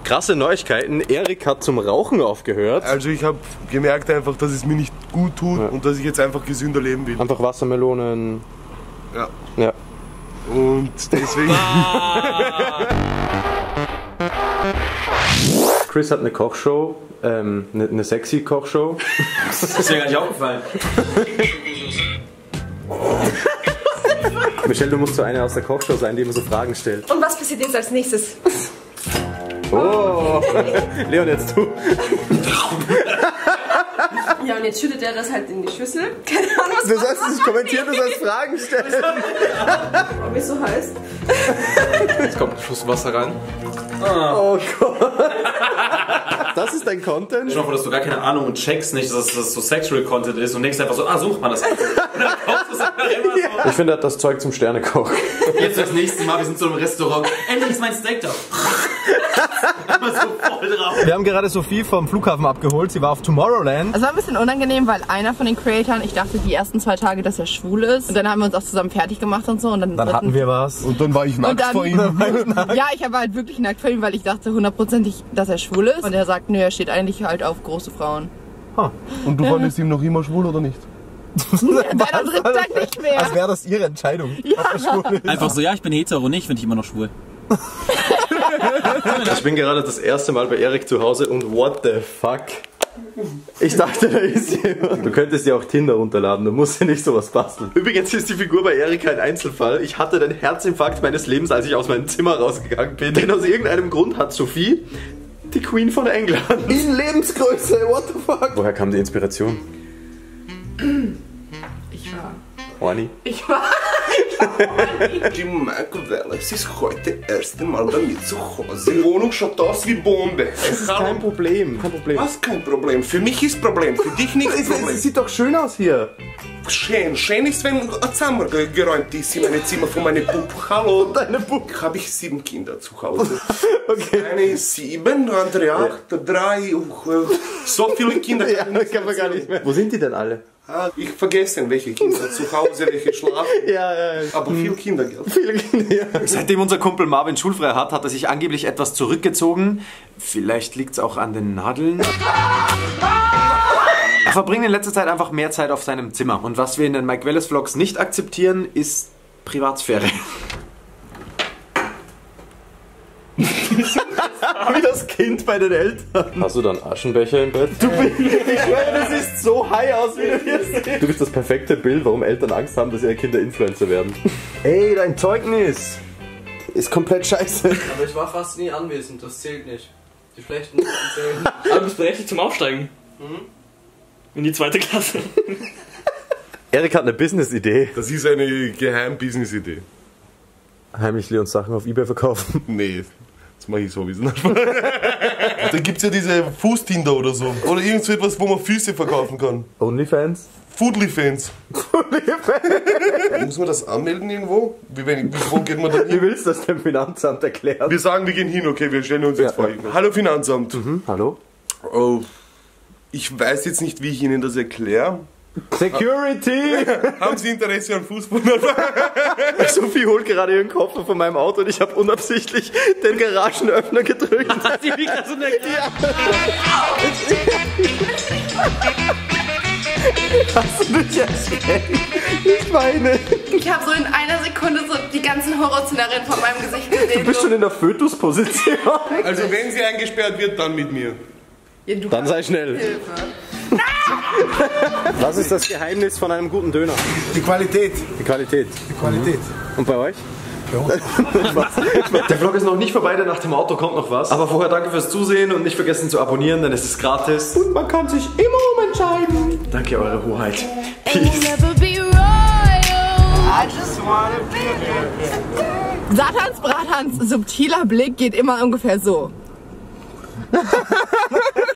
Krasse Neuigkeiten, Erik hat zum Rauchen aufgehört. Also ich habe gemerkt einfach, dass es mir nicht gut tut und dass ich jetzt einfach gesünder leben will. Einfach Wassermelonen. Ja. Ja. Und deswegen... Chris hat eine Kochshow, eine sexy Kochshow. Das ist mir gar nicht aufgefallen. Michelle, du musst so eine aus der Kochshow sein, die immer so Fragen stellt. Und was passiert jetzt als nächstes? Oh! Leon, jetzt du. Ja, und jetzt schüttet er das halt in die Schüssel. Keine Ahnung, was Du sollst es nicht kommentieren, du sollst Fragen stellen. Ob es so heißt. Jetzt kommt ein Schuss Wasser rein. Oh Gott. Das ist dein Content? Ich hoffe, dass du gar keine Ahnung und checkst nicht, dass das so Sexual Content ist und denkst einfach so, sucht man das. Und dann kaufst du es einfach immer so. Ich finde, er hat das Zeug zum Sternekoch. Jetzt das nächste Mal, wir sind so im Restaurant. Endlich ist mein Steak da. Immer so voll drauf. Wir haben gerade Sophie vom Flughafen abgeholt. Sie war auf Tomorrowland. Es war ein bisschen unangenehm, weil einer von den Creatoren, ich dachte die ersten 2 Tage, dass er schwul ist. Und dann haben wir uns auch zusammen fertig gemacht und so. Und dann Hatten wir was. Und dann war ich nackt vor ihm. Ja, ich war halt wirklich nackt vor ihm, weil ich dachte hundertprozentig, dass er schwul ist. Und er sagt, nö, er steht eigentlich halt auf große Frauen. Und du fandest ihn noch immer schwul oder nicht? Seit am 3. Tag nicht mehr. Als wäre das ihre Entscheidung. Ja. Einfach so, ja, ich bin hetero, nicht, finde ich immer noch schwul. Ich bin gerade das erste Mal bei Erik zu Hause und what the fuck? Ich dachte, da ist jemand. Du könntest ja auch Tinder runterladen, du musst ja nicht sowas basteln. Übrigens ist die Figur bei Erik ein Einzelfall. Ich hatte den Herzinfarkt meines Lebens, als ich aus meinem Zimmer rausgegangen bin. Denn aus irgendeinem Grund hat Sophie die Queen von England in Lebensgröße, what the fuck? Woher kam die Inspiration? Ich war. Horny. Ich war. Die Michael Wallace ist heute erste Mal bei mir zu Hause. Die Wohnung schaut aus wie Bombe. Das ist kein Problem. Kein Problem. Was kein Problem? Für mich ist Problem, für dich nicht Problem. Es sieht doch schön aus hier. Schön. Schön ist, wenn ein Zimmer geräumt ist in meinem Zimmer von meinem Bub. Hallo. Deine Bub. Habe ich 7 Kinder zu Hause. Okay. Eine ist 7, andere 8, 3. So viele Kinder Ja, das kann man gar nicht mehr. Wo sind die denn alle? Ich vergesse, welche Kinder zu Hause, welche schlafen. Ja. Aber viel Kindergeld. Viele Kinder, ja. Seitdem unser Kumpel Marvin schulfrei hat, hat er sich angeblich etwas zurückgezogen. Vielleicht liegt es auch an den Nadeln. Er verbringt in letzter Zeit einfach mehr Zeit auf seinem Zimmer. Und was wir in den Mike Wallace Vlogs nicht akzeptieren, ist Privatsphäre. Wie das Kind bei den Eltern. Hast du dann Aschenbecher im Bett? Ich schwöre, das sieht so high aus, wie du hier siehst. Du bist das perfekte Bild, warum Eltern Angst haben, dass ihre Kinder Influencer werden. Ey, dein Zeugnis ist komplett scheiße. Aber ich war fast nie anwesend, das zählt nicht. Die schlechten zählen. Aber du bist berechtigt zum Aufsteigen. In die 2. Klasse. Erik hat eine Business-Idee. Das ist eine Geheim-Business-Idee. Heimlich Leons Sachen auf eBay verkaufen. Nee, das mache ich sowieso nicht. Da gibt es ja diese Fußtinder oder so. Oder irgend so etwas, wo man Füße verkaufen kann. Onlyfans? Foodly-Fans. Muss man das anmelden irgendwo? Wo geht man da Wie hin? willst du das dem Finanzamt erklären? Wir sagen, wir gehen hin, okay, wir stellen uns jetzt vor. Hallo Finanzamt. Hallo? Oh, ich weiß jetzt nicht, wie ich Ihnen das erkläre. Security! Haben Sie Interesse an Fußball? Sophie holt gerade ihren Koffer von meinem Auto und ich habe unabsichtlich den Garagenöffner gedrückt. Die liegt da so in der Hast du dich erschreckt? Ich weine. Ich habe so in einer Sekunde so die ganzen Horrorszenarien von meinem Gesicht gesehen. Du bist schon in der Fötusposition. Also wenn sie eingesperrt wird, dann mit mir. Ja, du Dann sei schnell. Hilfe. Was ist das Geheimnis von einem guten Döner? Die Qualität. Die Qualität. Die Qualität. Und bei euch? Der Vlog ist noch nicht vorbei, denn nach dem Auto kommt noch was. Aber vorher danke fürs Zusehen und nicht vergessen zu abonnieren, denn es ist gratis. Und man kann sich immer umentscheiden. Danke, eure Hoheit. Peace. Satans Bratans subtiler Blick geht immer ungefähr so.